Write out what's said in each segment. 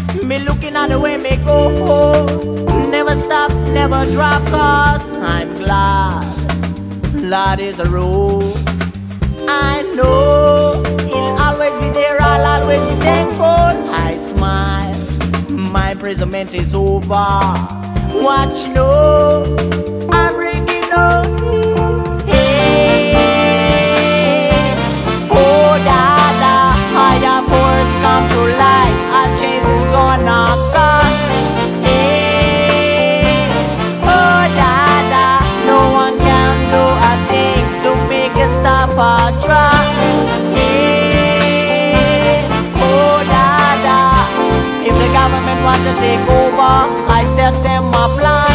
Me looking at the way me go. Never stop, never drop, cause I'm glad Lord is a road. I know He'll always be there, I'll always be thankful. I smile, my imprisonment is over. Watch no, I'm breaking up. Hey, oh Dada, higher force come to light. Our chains is gonna cut. Hey, oh Dada, no one can do a thing to make it stop our track. Hey, oh Dada, if the government wants to take over, I set them a plan.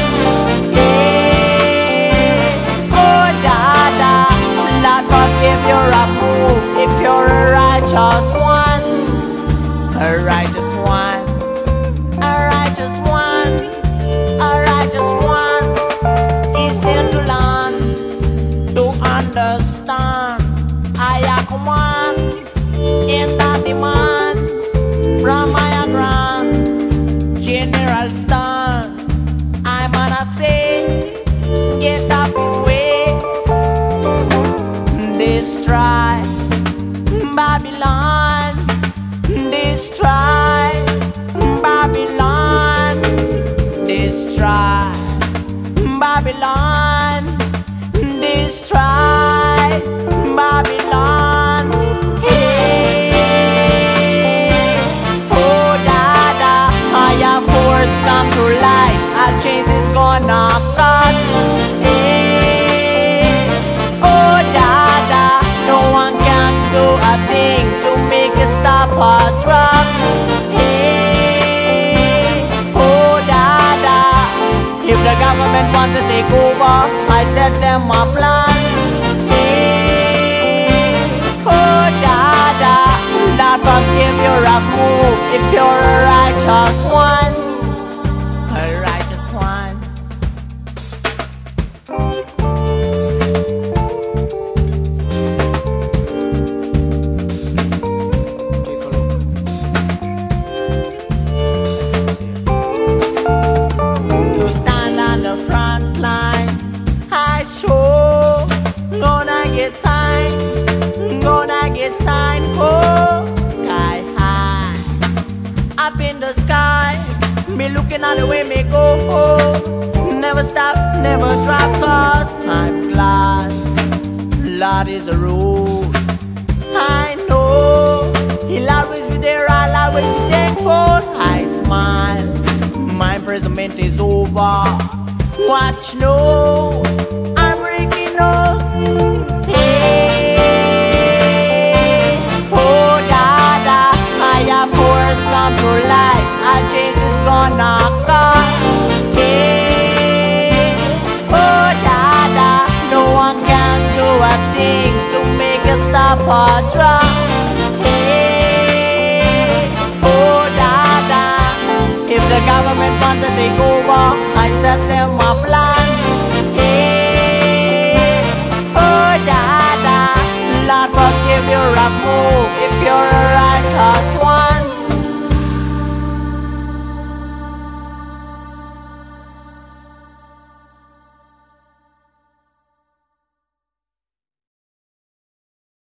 Hey, oh Dada, Lord forgive your approve if you're a righteous one. A righteous one, a righteous one, a righteous one is in the land to understand. I command is that demand from my ground. General stand, I'm gonna say, get up his way, destroy Babylon, destroy Babylon, destroy Babylon, destroy Babylon. Hey, oh Dada, higher force come to light. Our chains is gonna cut. Hey, oh Dada, no one can do a thing to make it stop our drop. Hey, oh Dada, if the government wants to take over, I set them a plan. Hey, oh Dada, Lord forgive your move if you're a righteous one. A righteous one. To stand on the front line, I sure gonna get signed, oh, sky high, up in the sky, me looking at the way me go, never stop, never drop, cause I'm glad Lord is a road. I know He'll always be there, I'll always be thankful. I smile, my imprisonment is over. Watch no,